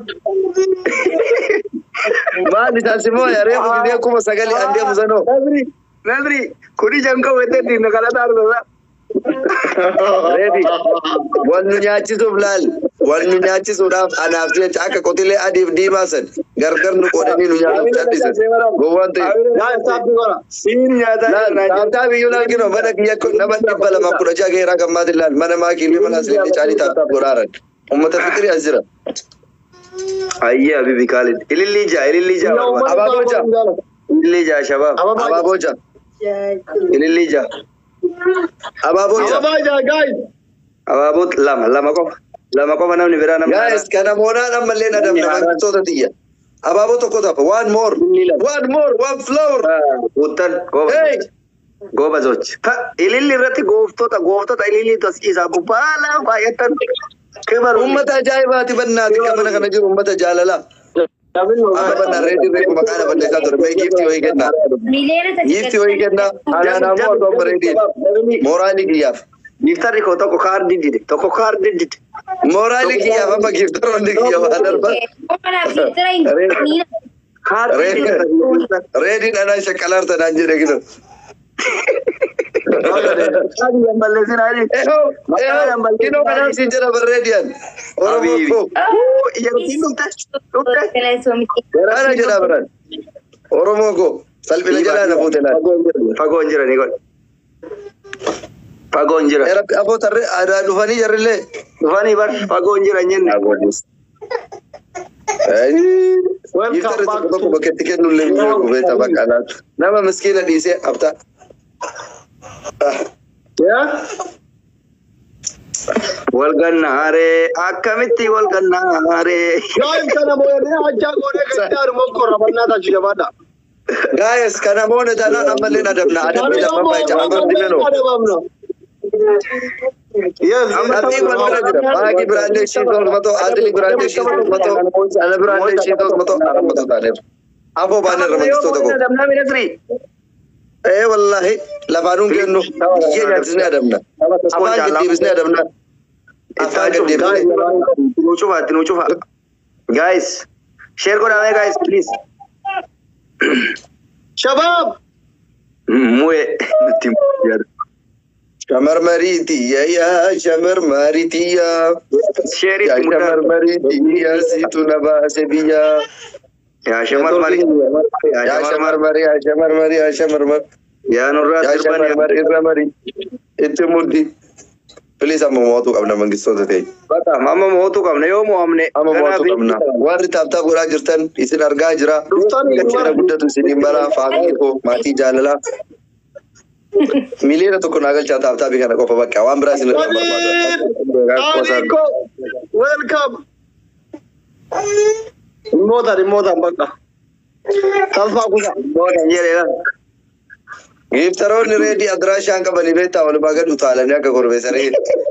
B: Maal isaas immoo reefu gidee 9,000 andeemu sanoo.
A: Nasri kuni janka wetetti na kadhataa argata.
B: Reedi wal nu nyaachisuuf laal wal nu nyaachisuudhaaf anaaf jecha akka qotilee adiif diimaa san gargar nu qoodanii nu nyaatuuf callisan gowwaan ta'e.
A: Siin nyaataa
B: Taaptaa biyyuu laal kinoo mana kiyya nama 216 geeraa gammaatiin laal mana maakii mana asirratti caalii taaptaa godhaaran uummata fikirii as jira.
A: Ayyaa bibi Khalid ilillii jaa
B: Abaaboja
A: ilillii jaa shabaab
B: Abaaboja
A: ilillii jaa
B: Abaaboja
D: guys.
A: abaabot lama qofa namni biraa namni
B: guys kana moonaan ammallee na dabna mangittoota tiyya abaaboo tokko tafa one more one flower
A: uttan
B: hey
A: gooba zoch ililli irratti gooftota ilillii tasqiisaa kubbaala baay'attan kibaru
B: ummata ajaa'ibaati bannaati kamana kana jiru ummata jaalala amma banna reedi reeku maqaana balleessaa ture mee giiftii wayii kennaa anaanaamoo otoo bareedii mooraalii kiyyaaf
A: giftarri koo tokko kaardii dide
B: mooraalii kiyyaaf amma giftaroonni kiyya waan arba reediin anaan shakkalaarta naan jedhe gino kinoo kanaan siin jedha barreediyan oromoo koo kana jedha baran oromoo koo salphina jalaa na fuute laal
A: fagoon jira
B: rabbi afoo tarree aadaa dhufanii jarrillee
A: dhufanii bar fagoon jira jenne
B: giftarri tokko bakkeetti kennullee beeku beeta bakka laatu nama miskiina dhiisee abtaa
A: walgannaare akkamitti walgannaare
D: Guys kana mooyaa ajaa goonee gaddaar mokkora bannaa jabada.
B: guys kana moone tanaan ammallee adabna adabni lafa faayica afaan dibeno Ati wal jira baagi biraandee shiitoon matoo adili biraandee shiitoon matoo ala biraandee shiitoon matoo aramatoo taaneef afoo baanee ramachistoota koo wallahi lafaanuun kennu biyyee nyaatisnee adabna afaan gaddeebisnee adabna afaan gaddeebisnee
A: nu cufa guys share godhame guys please
D: Shabab
A: mu'e nutti yaadu
B: Shamar maritiya ya shamar maritiya
A: share
B: ya shamar maritiya situ nabase biya
A: ya shamar mari
B: ya shamar mari ya
A: ya nurra
B: shamar mari irra mari itti murdi Please amma mootu qabna mangistoota ta'e.
A: Bata mama mootu qabna yoo mo'amne.
B: Amma mootu qabna. Warri taaptaa godhaa jirtan isin argaa jira. Gachina guddatu isin mara faamii koo maatii jaalalaa. Miliyoona tokko naa galchaa taaptaa fi kana qofa bakka waan biraa isin irraa barbaadu.
D: Welcome. Remote bakka. Salfaa kutaa.
A: Mootan jedheera.
B: Giftaroonni reedii adiraashaan qabanii beektaa walumaa gad utaalanii akka korbeessanii.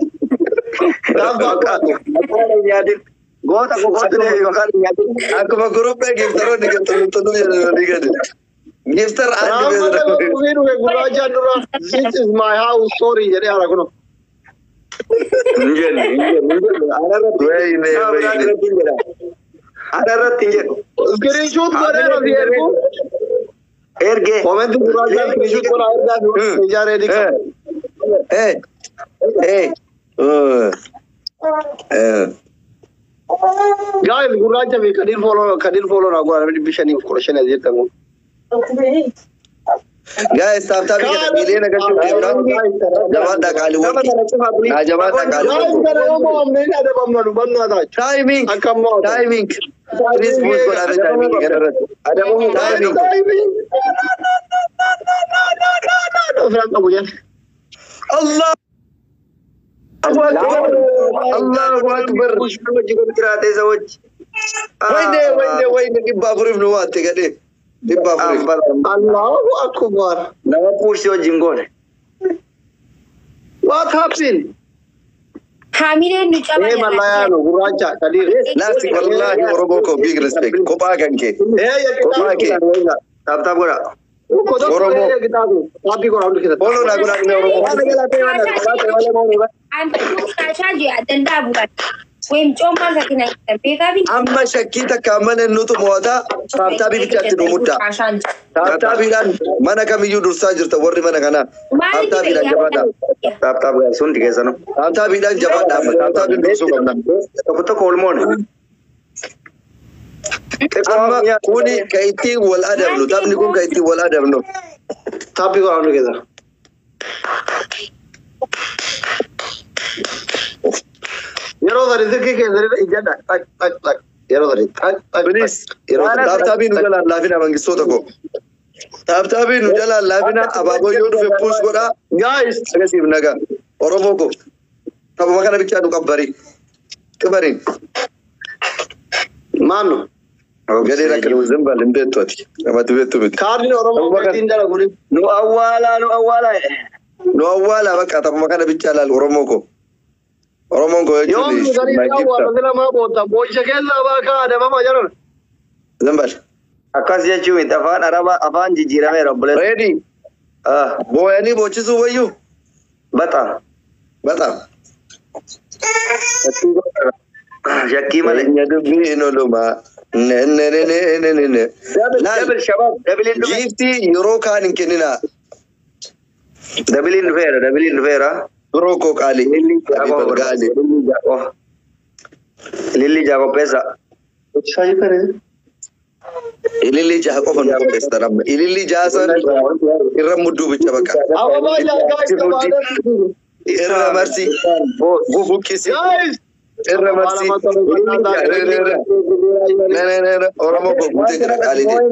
A: Goota kokooti deebi maqaan nyaatin.
B: Akkuma guruppee giftaroonni toluu jedhanii gadi. Giftar addi beektaa.
D: This is my house. Sorry jedhee haala kunuun.
A: Adarratti hin jedhu.
D: Screenshot godheera fi ergu.
A: Ergee.
D: Comment gurraachaan screenshot godhaa ergaa ijaaree dhiqaa. Guys, gurraacha fi Kadir follow naa godhaa bishanii fi kudha shanii jedhamu.
B: Guys, taaptaa biyya miliyoona galchuu deemna. Jabaadhaa qaaliiwwan. Naa jabaadhaa qaaliiwwan. Timing. Timing. Please push godhaa timing irratti. Timing. Allah. Allahu Akbar. Wayne dhibba afuriif nu waatte gadhee. Dhibba afuriif.
D: Allahu Akbar.
A: Nama puushii wajjin goone.
D: What happened?
C: Hamileen nu
D: Hey Malayano, gurraacha, Kadir.
B: Nasi wallahi Oromoo ko big respect. Kophaa kan kee. Kophaa kee.
A: Taaptaa godha.
B: Oromoo.
D: Tapi kau orang kita.
B: Follow naa godhaa inni Oromoo.
C: Anta kuusaa jee dandaa bulan. Wayim coommaa sakina ittiin beekaa bi.
B: Amma shakkii takka mana nutu mo'ata. Taaptaa bichaatti nu mudda. Taaptaa biidhaan mana kamiyyuu dursaa jirta warri mana kanaa. Taaptaa biidhaan jabaadhaa.
A: Taaptaa godha sun dhigeessa no.
B: Taaptaa biidhaan jabaadhaa amma. Taaptaa biidhaan dursuu qabna.
A: Tokko tokko olmoon.
B: Amma kuni ka ittiin wal adabnu. Taphni kun ka ittiin wal adabnu.
D: Tapi kau orang kita. Yeroo dari zikir ke dari ijada. Tak. Yeroo dari.
B: Please. Taaptaa biinu jalaan laafina mangistoota koo. Taaptaa biinu jalaan laafina abaaboo yoo dhufe puus godhaa.
D: Guys,
B: Agasiif nagaa. Oromoo koo. Taphuma kana bichaa nu qabbarii. Qabariin.
D: mano.
B: Gadi rakkan zimbal hin beektooti. Namatti beektu miti.
D: Kaarni Oromoo ittiin dalaguun.
A: Nu awwaala.
B: Nu awwaala bakka taphuma kana bichaa laal Oromoo koo. Oromoon koo
D: Yoom gadi awwaala sila maa boota. Boo'icha keessaa bakka adamama jiran.
B: Zimbal.
A: Akkas jechuun miti afaan Arabaa afaan jijjiirameera obboleessa.
B: Ready? Booyanii boochisuu wayyuu?
A: Bata. Shakkii malee.
B: Enya dubbii inolumaa.
A: Dabil shabaab. Dabiliin dhufe.
B: Giiftii yeroo kaan hin kenninaa.
A: Dabiliin dhufeera.
B: Yeroo koo qaali. Qaali.
A: Lilli jaa qopheessa.
B: Ililli jaha qofa nu qopheessita amma. Ililli jaha san irra mudduu bicha bakka.
D: Awwaalaa gaa'eessa
B: Irra marsi. Bukkisi. Irra marsi. Oromoo koo guutee jira qaali jee.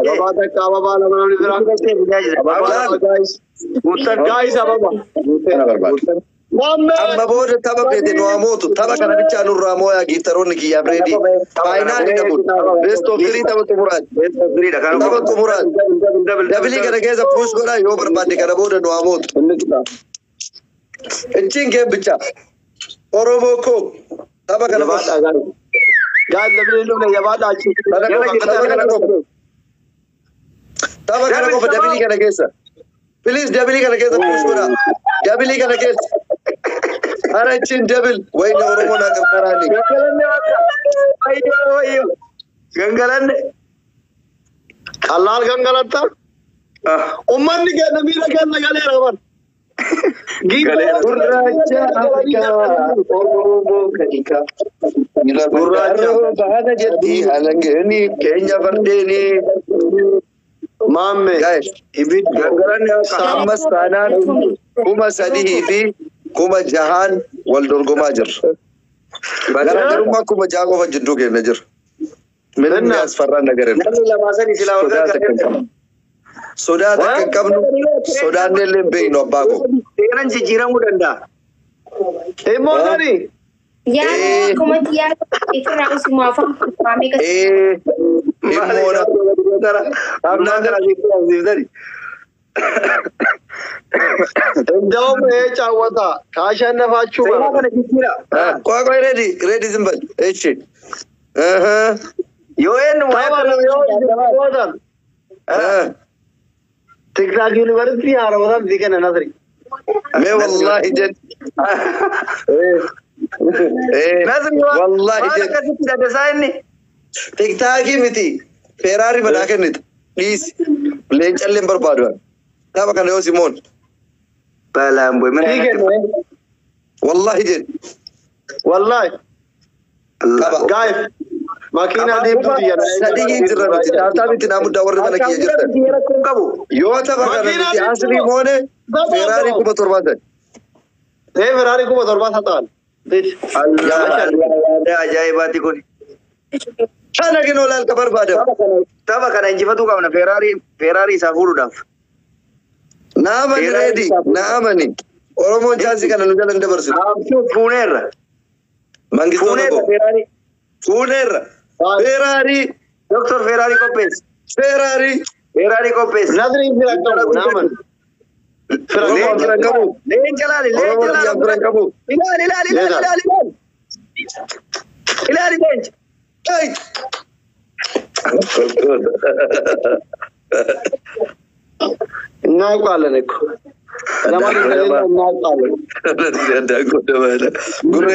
B: Amma booda tapha beete nu hamootu. Tapha kana bichaa nurraa mooyaa giiftaroonni kiyyaaf reedii. Faayinaalii dhabuun. Best of 3 tapha xumuraati. Tapha xumuraati. Dabilii kana keessa puus godhaa yoo barbaadde kana booda nu hamootu. Ichiin kee bicha. Oromoo koo tapha kana qofa. Tapha kana qofa dabilii kana keessa. Please dabilii kana keessa puus godhaa. Dabilii kana keessa. Hara ichiin dabil wayna Oromoo naa qarqaraani.
A: Gangalanne.
D: Allaal gangalatta. Ummanni keenya miira keenya galeera man.
B: Gurraacha Afrikaa Oromoo kadhika. Gurraacha baana jetti halangeeni keenya fardeeni.
D: Maamme.
B: Guys,
A: Gangalanne
B: ammas taanaan 3,000 fi 6,000 والدرقما جر غير ما كم جاكو فجدوك نجر من الناس فرنا غير سودا كم سودا نلم بينو باكو
A: تيران جيران مودندا
D: مودني
C: Ya, kemudian itu langsung muafak kami ke
B: Mona
A: amna kara zidari
D: እንደውም ጫወታ ካሸነፋችሁ
B: ቆይ ready ዝምበል እሺ
A: ዮኤን
D: ቲክታክ ዩኒቨርሲቲ አረወታ ዚከነ ነስሪ
B: ما والله جد
A: نسري
B: والله جد
A: كده دسايني
B: تيك تاكي متي فيراري بناكنت بليز لين چلم بربادو تابا كان يو سيمون
A: بلا امبوي من
B: والله جد
D: والله
A: الله
D: guys ماكينه دي بودي انا
B: صديقي جربت تابتا بيت نامو داور بنا كي جرت يو تابا كان دي اصلي مونه فيراري کو بتربات
D: ايه فيراري کو بتربات طال
A: الله ده عجائبات يكون
B: انا كنو لال كبر بادو
A: تابا كان انجفتو كامنا فيراري سافورو داف
B: نامن ريدي نامني اورمو جاسي كان نجل اند برس
A: شوف فونير
B: مانغيستو فونير فيراري
A: دكتور فيراري كوبيس فيراري كوبيس
D: نادري نامن
A: لين جلالي لا
D: እናውቃለን እኮ ለማንኛውም እናውቃለን
B: እንዳቆ ደባለ ጉሬ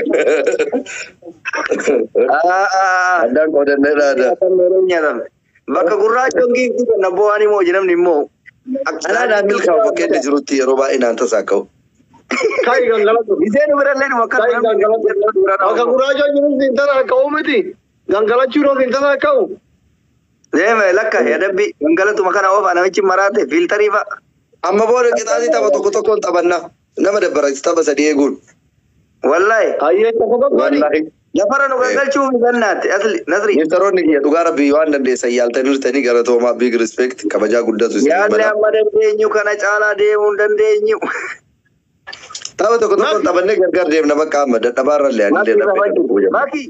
B: እንዳቆ ደነዳዳ
A: ተመረኛለም በቃ ጉራቸው እንግዲህ ነቦዋኒ ሞጅነም ኒሞ
B: አላ ዳሚል ካው በከደ ጅሩቲ የሮባ ኢናንተ ሳከው
D: ካይ ገንገላቱ
A: ይዘኑ ብረለን ወከረ
D: ጉራቸው እንተና ቀውምቲ ገንገላቹ ነው እንተና ቀው
A: Deme lakka ya dabbi gangalatu makana ofa namichi marate filteri fa
B: amma boore qixaati taba tokko tabanna nama dabbara taba sadii eeguun
A: wallahi
D: ayye tokko
B: wallahi
A: lafara nu gangalchuu midannaati asli nasri
B: niftaroonni kiyya dhugaa rabbii waan dandeessan yaaltanirtanii galatoomaa big respect kabajaa guddatu isin
A: yaalle amma dandeenyu kana caalaa deemuu dandeenyu
B: taba tokko tabanne gargar deemna bakka amma dadhabaarrallee ani deemna
A: maki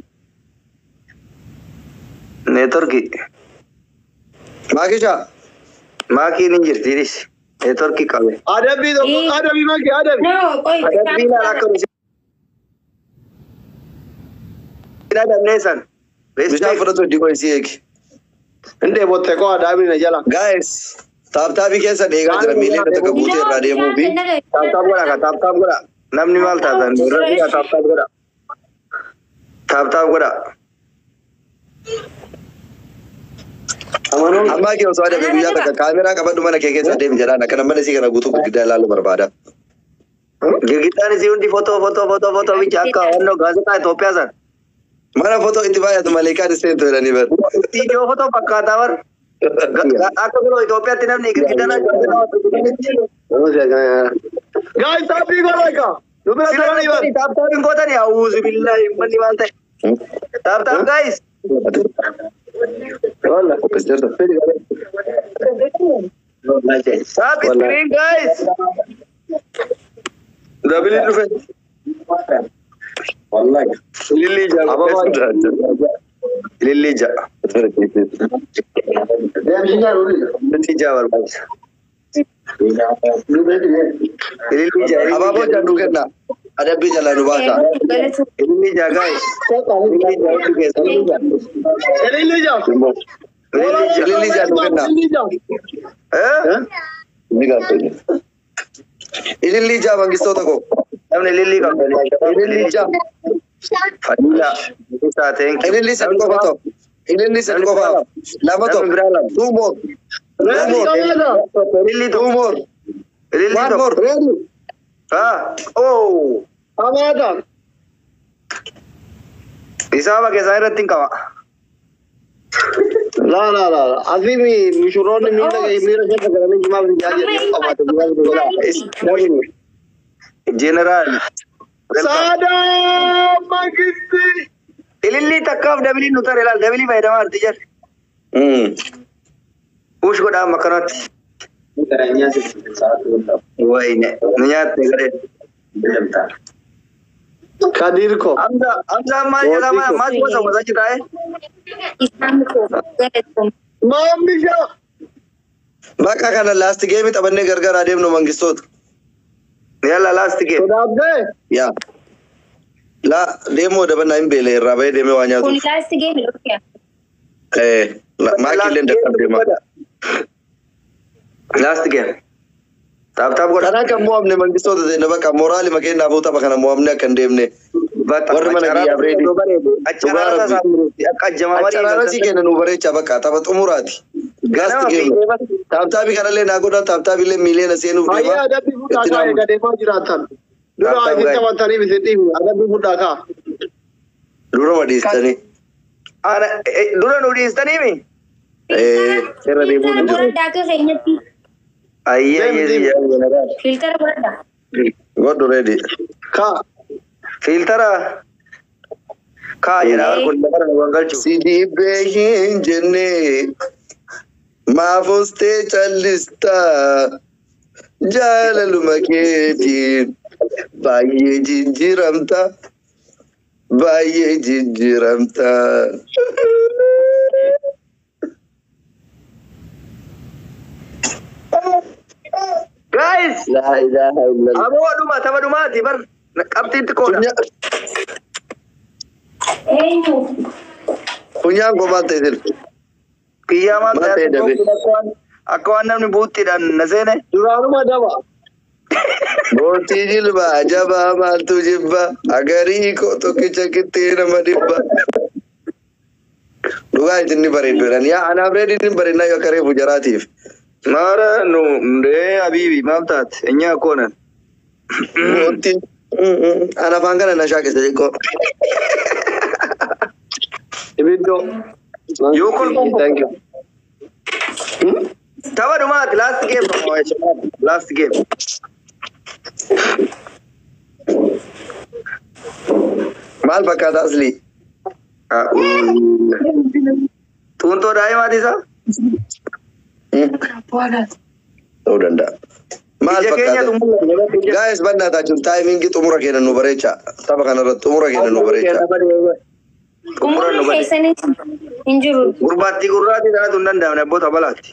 A: networki
B: Makisha
A: maki ninjirtiris networki kabe
D: adabi maki adabi
C: No, oi.
A: adabi na lakkaru ina da nesan
B: bisha fudhatu digo isiyeeki
D: inde botte ko adabi na jala
B: guys taaptaabii keessa dheegaa jira miilee takka guutee irraa deemuu fi
A: taaptaap godha namni maal taatan irratti taaptaap godha
B: amma ke osoo ada guyyaa takka kaameraa qabadhu mana kee keessa deemi jedhaan akkana mana isii kana guutuu gurguddaa ilaaluu barbaada.
A: Girgitaan isii hundi footoo bicha akka wannoo gaazexaa Itoophiyaa san.
B: Mana footoo itti baay'atu malee kaan iseen jedhanii bar.
A: Iddoo footoo fakkaataa bar. Akka biroo Itoophiyaatti namni girgitaan
D: guys tapi goraka dubra tarani bar
A: taaptaabiin gootanii awuuzu billahi manni maal ta'e. Taaptaap guys.
B: Wala kopesderta.
A: Stop screen guys. Double it dufe.
B: Wallahi.
A: Lillija. Lillija war guys. Lillija.
B: Ababo jandu kenna. Ada bija la nubata.
A: Lillija guys.
D: Lillija
B: kenna. Lillija bangistoota ko.
A: Namni lilli qabda.
B: Lillija.
A: Fadila. Isa thank you.
B: Lillija qofa to. Lillija qofa. Lama to. Two more.
A: Lilli
B: Two more.
A: Lilli
B: One more.
A: Ah. Oh.
D: amada
A: Isaba ke zairatin kawa.
D: la azimi mishuroni mira jeta garani jima binjaje qawata
A: General
D: Sada Magisti.
A: Ililli takkaaf dabilii nu tare ilaal dabilii fayyadamaa arti jar. Ush godhaa makanaatti. Wayne nyaate gare.
D: Kadirko.
A: Amza maal jedhama maal gosa jira
C: Isaan koo galatoomaa.
D: Maamisha.
B: Bakka kana last game taphannee gargar adeemnu mangistoota.
A: Yalla last game.
D: Sodaabde.
B: Yaa. La deemoo dabanna hin beele irraa bahee deemee waa nyaatu.
C: Kun last game dhufee.
B: Maakillee dadhab deema.
A: Last game. Taap godha.
B: Kanaa kan mo'amne mangistoota ta'e bakka moraali makeennaaf tapha kana mo'amne akka hin deemne. Warri mana biyyaa bireedi.
A: Acharaara saamurti akka ajjamaa malee.
B: Acharaara si kenna nu bareecha bakka tapha xumuraati. Last game. Taaptaabii kanallee naa godha taaptaabiillee miileena seenuuf deema.
D: Ayyaa adabbii fudhaa kaa eega deemaa jiraatan. Dura ajjecha taphatanii biseetii adabbii fudhaa kaa.
B: Dura madhiistanii.
A: Dura nu dhiistanii mi?
B: Irra deemuun hin jiru.
C: Godhadhaa akka keenyatti.
A: Ayyee
C: Filtara godhadhaa.
B: Godhu reedi.
D: Kaa.
A: filtara kaayera kun dabar wangalchu
B: Sidi behin jenne maafoste chalista jaalaluma keetiin baay'ee jijjiiramta baay'ee jijjiiramta.
A: guys
B: La ilaha illallah.
A: abo aduma tabadumati bar qabtiitti koodha
B: Punyaan kophaa ta'e sirbi.
A: kiyyamaa
B: Maal ta'e dabe?
A: akka waan namni buuttiidhaan na seene
D: Duraanuma daba.
B: Mootii jilbaa jabaa maaltu jibba agarii koo tokkicha kittee nama dhibba. Dhugaa isin ni bareeddu jedhan yaa anaaf reediin bareednaa yoo akka reefu jaraatiif.
A: mara no ndee habibi maal taate enyaa koonan
B: Mootii ana afaan kana na shaakessa jekkoo.
D: Ibiddoo.
A: yoo kolfoo
B: Thank you.
A: tabadumati last game last game
B: Maal fakkaata asli?
A: tuuntoo daa'imaati isaa
B: Ta'uu danda'a. Maal fakkaata? Guys bannaa taachuun taayimingi xumura keenya nu bareecha. Tapha kanarratti xumura keenya nu bareecha.
C: Umurni keessanii hin jiru.
A: gurbaatti gurraatti taatu hin danda'amne abboota balaatti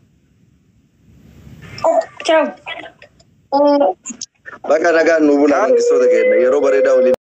C: Ciao.
B: Bakka nagaan nu bula mangistoota keenya yeroo bareedaa waliin.